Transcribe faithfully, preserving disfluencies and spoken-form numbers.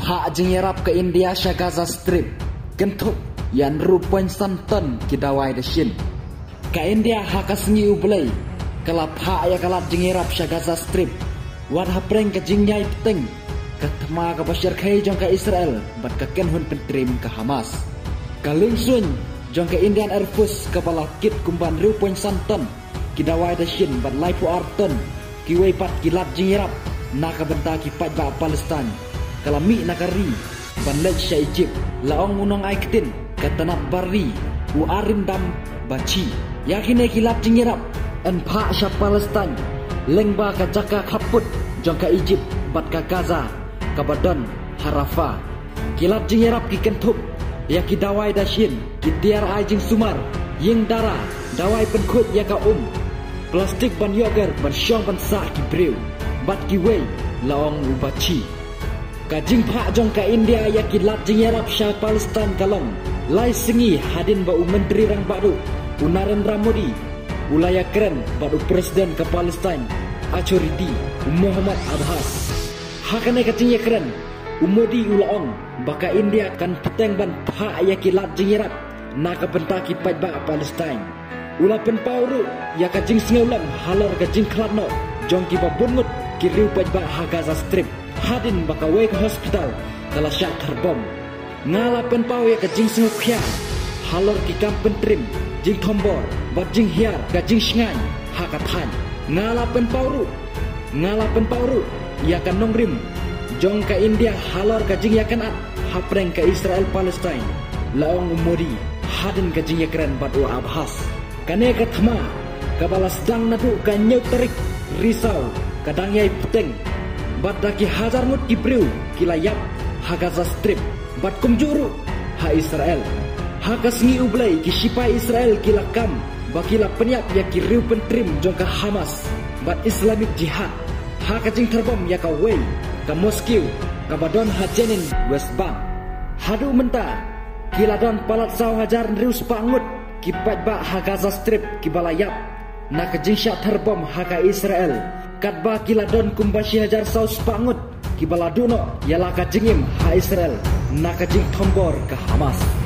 Pak jengerap ke India sya Gaza Strip kentuk yan rupoin santon kidawai deshin ka India haka sengi ublay kala pak ya kalat jengerap sya Gaza Strip wat hapreng ke jingyai peteng ke tema ke Bashar kai jong ke Israel bat ke kenhun pentrim ke Hamas kaling sun jong ke Indian Air Force kepala kit kumban rupoin santon kidawai deshin bat laipu arton kiwai pat kilat jengerap naka benta kipat ba Palestin kalami nakari banlej sya Egypt laong unong ay kitin katanap bari u arim dam baci yakin kilap jingirap en pa sya Palestin lengba ka jaka kaput jong ka Egypt bat ka Gaza kabadon harafa kilap jingirap ki kentup ya ki dawai dashin ki tiar ay jing sumar ying dara dawai penkut ya ka um plastik ban yoger ban syong ban sa ki brew bat ki wei laong u baci kajing pak jong ka India ya kilat jingerap sya Palestin kalong lai sengi hadin ba u menteri rang baru u Narendra Modi ulaya keren ba u presiden ke Palestin Achoridi u Muhammad Abbas hakane kajing ya keren u Modi ulaong baka India kan peteng ban pak ya kilat jingerap na ka bentaki pat ba Palestin ula pen pauru ya kajing sengeulam halar kajing klatno jong ki ba bungut ki riu pat ba ha Gaza Strip hadin baka wake hospital kala syak terbom ngala pen pau ya kajing sengukya halor ki kampen trim jing tombor bat jing hiar kajing shngan hakatan ngala pen pauru ngala pen pauru ya kan nongrim jong ka India halor kajing ya kan at hapreng ka Israel Palestine laong umodi hadin kajing ya keren bat u Abbas kane ka thama kabala sedang nadu ka nyau terik risau kadang yai peteng bat daki hazar mut kibriu kilayap ha Gaza Strip bat kumjuru ha Israel ha kasngi ublay kisipai Israel kilakam bakila penyap ya kiriu pentrim jong ka Hamas bat Islamic Jihad ha kajing terbom ya ka wei ka Moscow ka badon ha Jenin West Bank hadu menta kiladon palat saw hajar rius pangut kipat ba ha Gaza Strip kibalayap na kajing syak terbom ha ka Israel katba kiladon kumbashi hajar saus pangut kibaladuno yala kajingim ha Israel na kajing tombor ke Hamas.